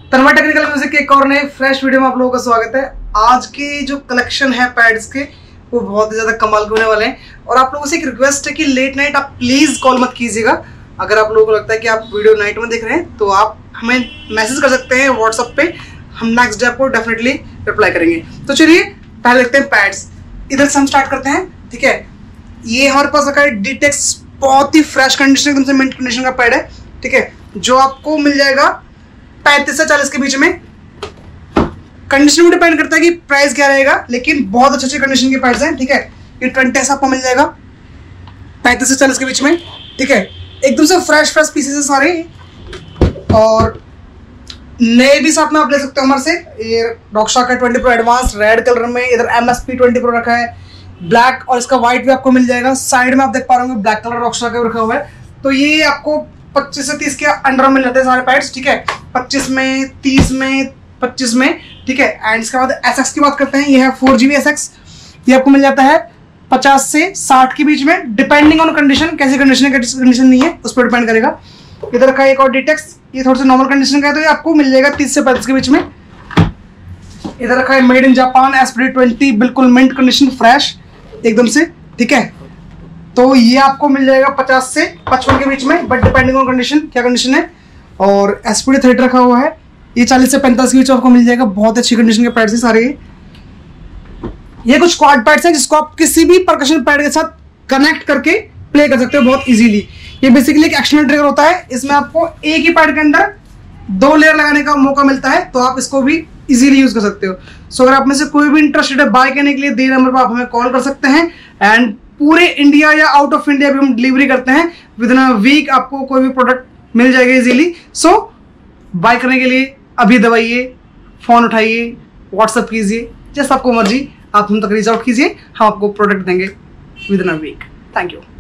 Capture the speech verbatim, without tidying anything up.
तन्मय technical music के एक और नए फ्रेश वीडियो में आप लोगों का स्वागत है। आज के जो कलेक्शन है पैड्स के वो बहुत ही ज्यादा कमाल के होने वाले हैं और आप लोगों से एक रिक्वेस्ट है कि लेट नाइट आप प्लीज कॉल मत कीजिएगा। अगर आप लोगों को लगता है कि आप वीडियो नाइट में देख रहे हैं तो आप हमें मैसेज कर सकते हैं व्हाट्सएप पे, हम नेक्स्ट डे आपको डेफिनेटली रिप्लाई करेंगे। तो चलिए पहले देखते हैं पैड्स। इधर से हम स्टार्ट करते हैं, ठीक है। ये हमारे पास रखा है डीटेक्स, बहुत ही फ्रेश कंडीशन, एकदम से मिंट कंडीशन का पैड है, ठीक है, जो आपको मिल जाएगा पैंतीस से चालीस के बीच में। कंडीशन में डिपेंड करता है कि प्राइस क्या रहेगा, लेकिन बहुत अच्छे अच्छे कंडीशन के पैड्स हैं, ठीक है। ये ट्वेंटी आपको मिल जाएगा पैंतीस से चालीस के बीच में, ठीक है। एकदम से फ्रेश फ्रेश पीसेस है सारे और नए भी साथ में आप ले सकते हो हमारे से। ये रॉकस्टार का twenty pro advance red colour में, इधर M S P twenty pro रखा है ब्लैक, और इसका व्हाइट भी आपको मिल जाएगा। साइड में आप देख पा रहे होंगे ब्लैक कलर रॉकस्टार का रखा हुआ है। तो ये आपको पच्चीस से तीस के अंडर मिल जाते हैं सारे पैड्स, ठीक है। पच्चीस में, तीस में, पच्चीस में, ठीक है। एंड इसके बाद एस एक्स की बात करते हैं। ये है फोर जीबी एस एक्स, ये आपको मिल जाता है पचास से साठ के बीच में, डिपेंडिंग ऑन कंडीशन, कैसी कंडीशन है कैसी कंडीशन नहीं है उस पर डिपेंड करेगा। इधर का एक और डीटेक्स, ये थोड़ा सा नॉर्मल कंडीशन का है तो ये आपको मिल जाएगा तीस से पैंतीस के बीच में। इधर रखा है made in Japan S P twenty, बिल्कुल मिंट कंडीशन, फ्रेश एकदम से, ठीक है। तो ये आपको मिल जाएगा पचास से पचपन के बीच में, बट डिपेंडिंग ऑन कंडीशन क्या कंडीशन है। और एसपीडी थर्टी रखा हुआ है, ये चालीस से पैंतालीस के बीच आपको मिल जाएगा। बहुत अच्छी कंडीशन के पैड्स हैं सारे। ये कुछ क्वाड पैड्स हैं जिसको आप किसी भी परकशन पैड के साथ कनेक्ट करके प्ले कर सकते हो बहुत इजीली। ये बेसिकली एक एक्सटर्नल ट्रिगर होता है, इसमें आपको एक ही पैड के अंदर दो लेयर लगाने का मौका मिलता है, तो आप इसको भी इजीली यूज कर सकते हो। सो अगर आप में से कोई भी इंटरेस्टेड है बाय करने के लिए, दिए नंबर पर आप हमें कॉल कर सकते हैं। एंड पूरे इंडिया या आउट ऑफ इंडिया भी हम डिलीवरी करते हैं। विद इन अ वीक आपको कोई भी प्रोडक्ट मिल जाएगा इजीली। सो बाय करने के लिए अभी दबाइए, फोन उठाइए, व्हाट्सएप कीजिए, जैसे आपको मर्जी आप हम तक रीच आउट कीजिए, हम आपको प्रोडक्ट देंगे within a week. Thank you.